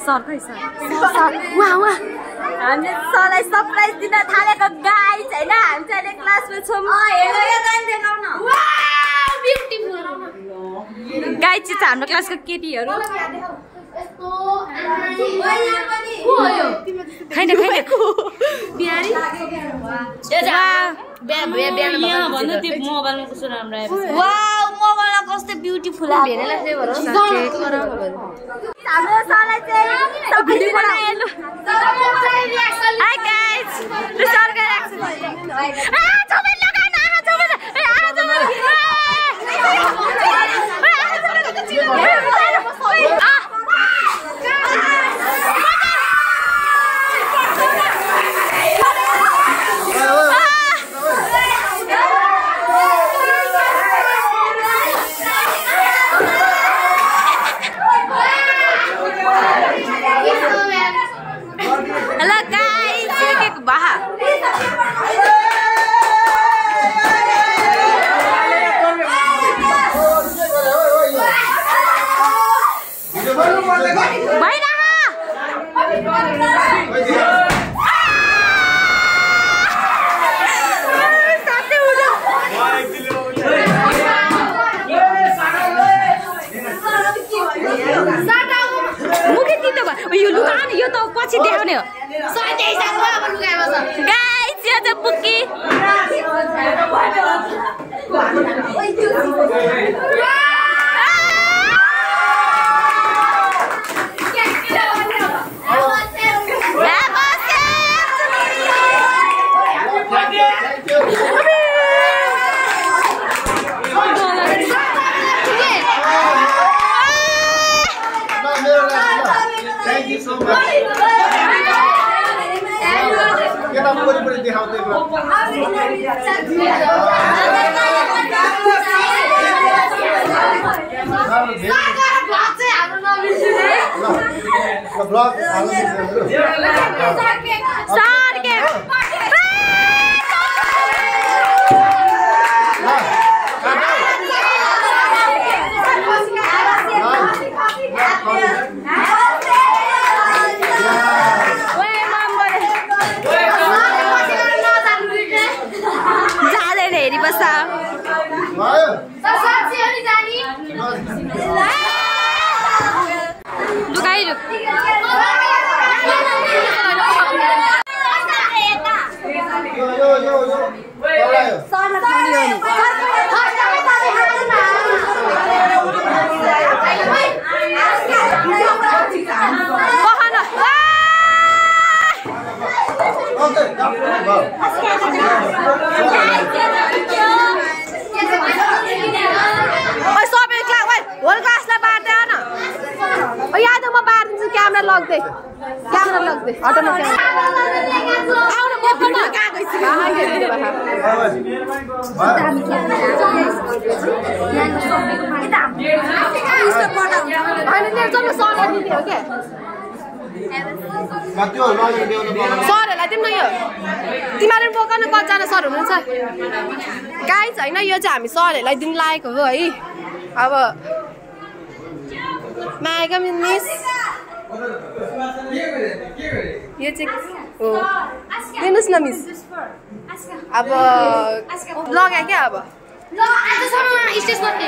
Sir खै sir वाह वाह हामीले सरलाई सरप्राइज दिन थालेको गाइस हैन हामी चाहिँ अहिले क्लासमा छौं हेर्नु यो गान देखाउन वाउ ब्युटीफुल गाइस चाहिँ हाम्रो क्लासको केटीहरु यस्तो खैन बिहारी यहाँ भन्नु त्यो मोबाइलमा कस्तो राम्रो आएको छ वाउ मोबाइलमा कस्तो ब्युटीफुल आएको भेनेला फ्लेभर हो हाम्रो सरलाई चाहिँ भिडियो बनाएलु हाय गाइस ल सर का एक्सन आ चोबे लगाइन आ चोबे Hello guys, ये के बाहर यो लुगान यो त पछि देखाउने हो सधैँ हिसाबमा अब लुगामा छ गाइस यो चाहिँ बुक्की Thank you so much. Kita boleh dihaut dulu. Camera log deh, auto camera. Auto mobil tu kagak sih. सरहरूलाई तिम्रो यो तिमीले बोकाउन कतिजना सर हुनुहुन्छ गाइस हैन यो चाहिँ हामी सरहरूलाई दिन लागेको हो है अब मायाका मिस यो चाहिँ हो दिनुस् न मिस अब लगा क्या अब ल आज सरमा स्टेज गर्ने